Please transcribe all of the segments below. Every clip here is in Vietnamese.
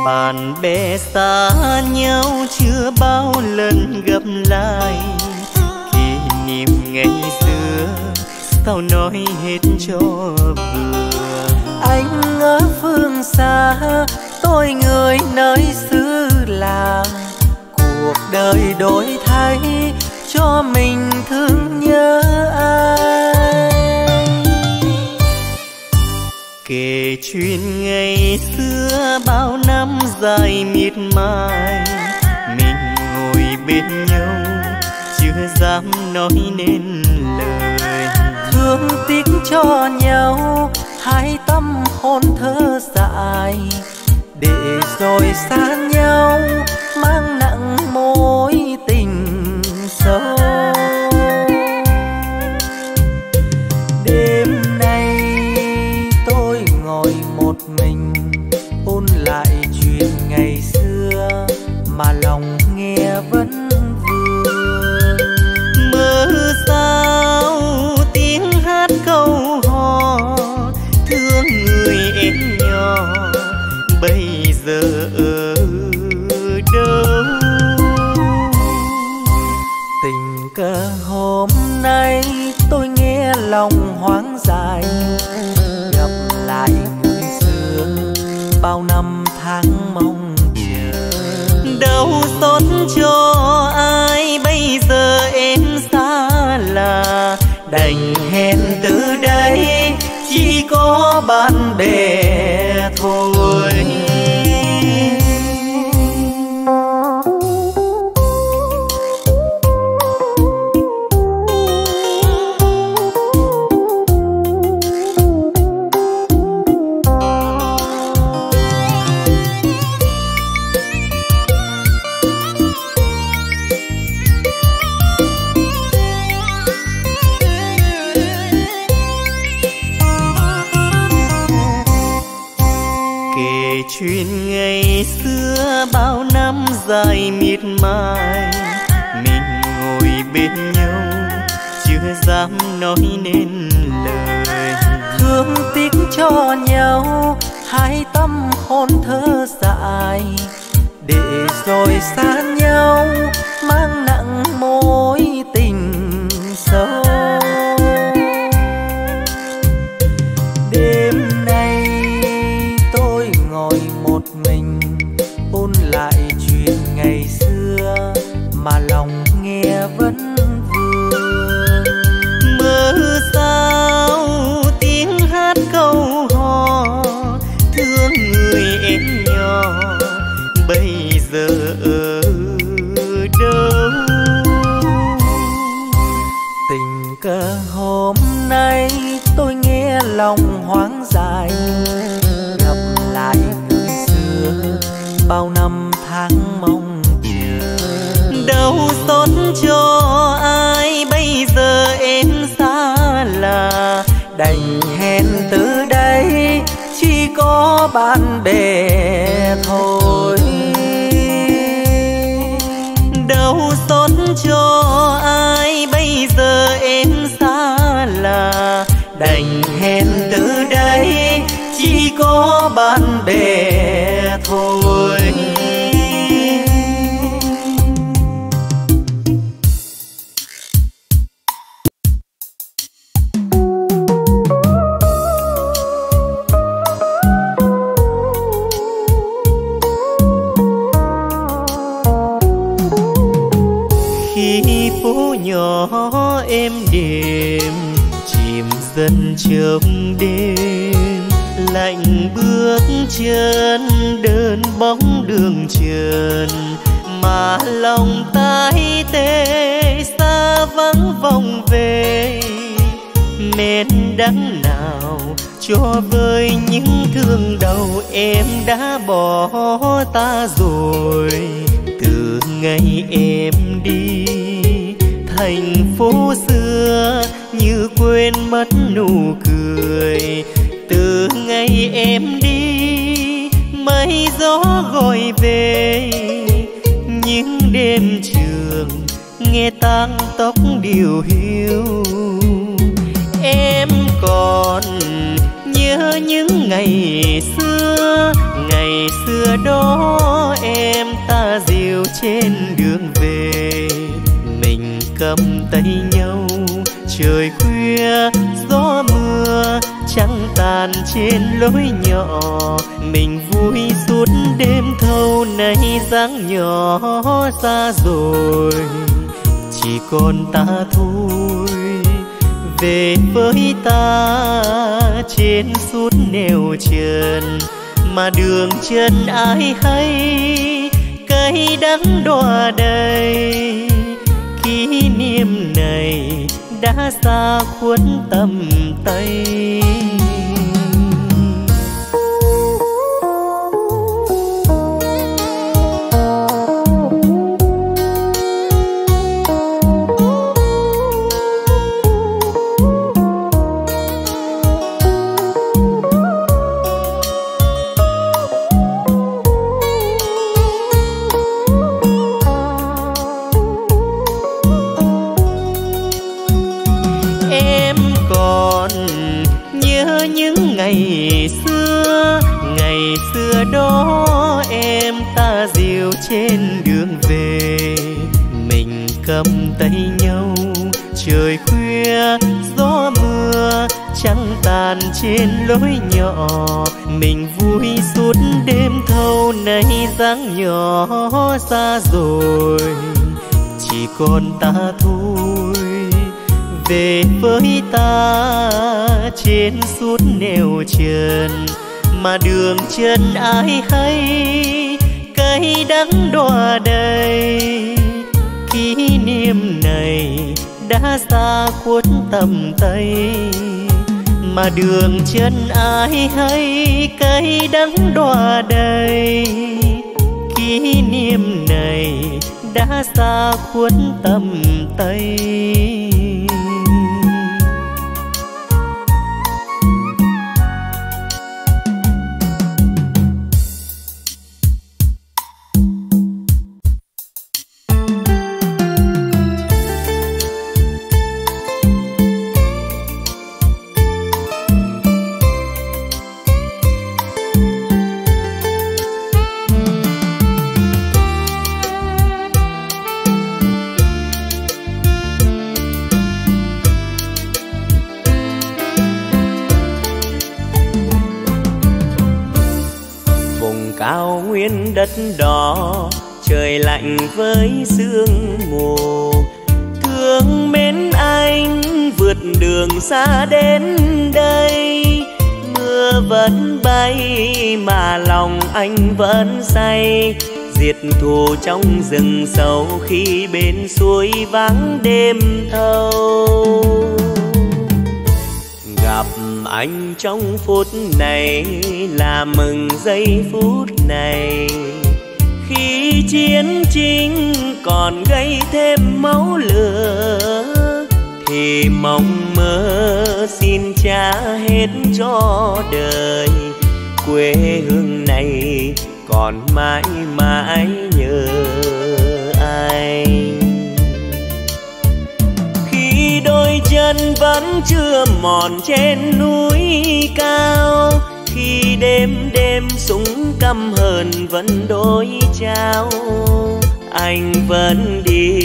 Bạn bè xa nhau chưa bao lần gặp lại, kỷ niệm ngày xưa sao nói hết cho vừa. Anh ở phương xa, tôi người nơi xứ làng, cuộc đời đổi thay cho mình thương nhớ ai. Kể chuyện ngày xưa bao năm dài miệt mài, mình ngồi bên nhau chưa dám nói nên lời. Thương tiếc cho nhau hai tâm hồn thơ dại, để rồi xa nhau mang nặng mối tình sâu. Đêm nay tôi ngồi một mình ôn lại chuyện ngày xưa mà lòng nghe vẫn vương. Mơ sao tiếng hát câu hò thương người em nhỏ bây giờ ở đâu. Tình cờ hôm nay tôi nghe lòng hoang dại, gặp lại người xưa bao năm tháng mong chờ. Đau xót cho ai bây giờ em xa lạ, đành hẹn từ đây chỉ có bạn bè thôi. Chuyện ngày xưa bao năm dài miệt mài, mình ngồi bên nhau chưa dám nói nên lời. Thương tiếc cho nhau hai tâm hồn thơ dại, để rồi xa nhau mang nặng mối tình sâu. Đêm nay tôi ngồi một mình ôn lại chuyện ngày xưa mà lòng nghe vẫn vương. Mơ sao tiếng hát câu hò thương người em nhỏ bây giờ ở đâu. Tình cờ hôm nay tôi nghe lòng hoang dại, gặp lại người xưa bao năm tháng mong chờ. Đau xót cho ai bây giờ em xa lạ, đành hẹn từ đây chỉ có bạn bè thôi. Đau xót cho ai bây giờ em xa lạ, đành hẹn từ đây chỉ có bạn bè thôi. Khi phố nhỏ êm đềm chìm dần trong đêm, lạnh bước chân đơn bóng đường trần, mà lòng tái tê xa vắng vòng về. Men đắng nào cho vơi những thương đau em đã bỏ ta rồi. Từ ngày em đi thành phố xưa như quên mất nụ cười. Từ ngày em đi mây gió gọi về, những đêm trường nghe tang tóc điều hiu. Em còn nhớ những ngày xưa xưa đó em ta dìu trên đường về, mình cầm tay nhau trời khuya gió mưa trăng tàn trên lối nhỏ, mình vui suốt đêm thâu. Nay dáng nhỏ xa rồi chỉ còn ta thôi, về với ta trên suốt nẻo trần, mà đường chân ai hay cay đắng đọa đầy. Kỷ niệm này đã xa khuất tầm tay. Ngày xưa đó em ta dìu trên đường về, mình cầm tay nhau trời khuya gió mưa trăng tàn trên lối nhỏ, mình vui suốt đêm thâu. Nay dáng nhỏ xa rồi chỉ còn ta thôi, về với ta trên suốt nẻo trần, mà đường chân ai hay cay đắng đọa đầy. Kỷ niệm này đã xa khuất tầm tay, mà đường chân ai hay cay đắng đọa đầy. Kỷ niệm này đã xa khuất tầm tay. Cao nguyên đất đỏ trời lạnh với sương mù, thương mến anh vượt đường xa đến đây. Mưa vẫn bay mà lòng anh vẫn say, diệt thù trong rừng sâu khi bên suối vắng đêm thâu. Gặp anh trong phút này là mừng giây phút này, khi chiến tranh còn gây thêm máu lửa, thì mong mơ xin trả hết cho đời. Quê hương này còn mãi mãi nhớ anh. Khi đôi chân vẫn chưa mòn trên núi cao, khi đêm đêm súng căm hờn vẫn đối trao, anh vẫn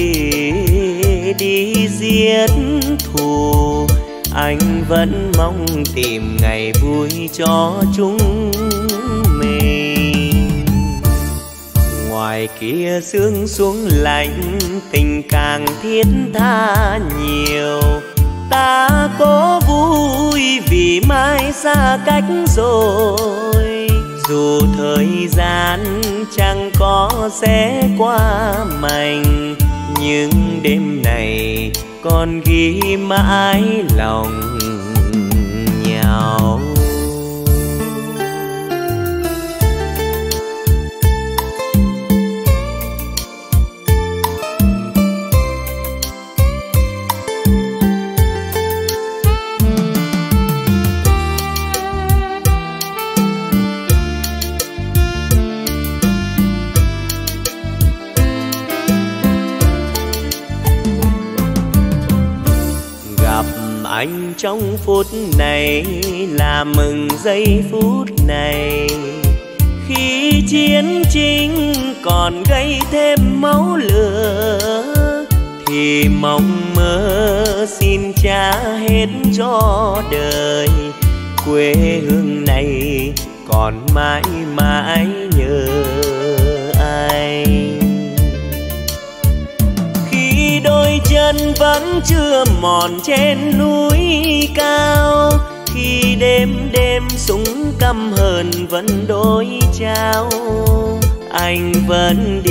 đi giết thù. Anh vẫn mong tìm ngày vui cho chúng mình. Ngoài kia sương xuống lạnh, tình càng thiết tha nhiều. Ta cố vui vì mai xa cách rồi, dù thời gian chẳng có sẽ qua mạnh, nhưng đêm này còn ghi mãi lòng nhau. Anh trong phút này là mừng giây phút này, khi chiến tranh còn gây thêm máu lửa, thì mong mơ xin trả hết cho đời. Quê hương này còn mãi mãi nhớ anh. Khi đôi chân vẫn chưa mòn trên núi cao, khi đêm đêm súng căm hờn vẫn đối trao, anh vẫn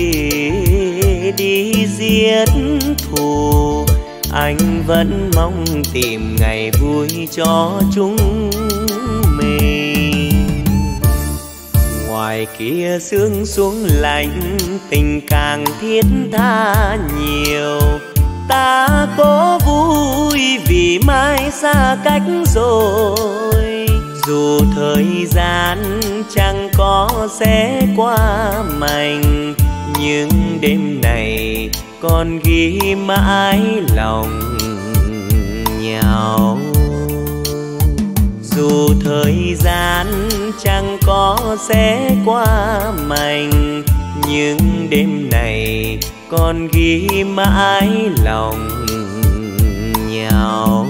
đi giết thù. Anh vẫn mong tìm ngày vui cho chúng mình. Ngoài kia sương xuống lạnh, tình càng thiết tha nhiều. Ta có vui vì mai xa cách rồi, dù thời gian chẳng có sẽ qua mạnh, nhưng đêm này còn ghi mãi lòng nhau. Dù thời gian chẳng có sẽ qua mạnh, nhưng đêm này còn ghi mãi lòng nhau.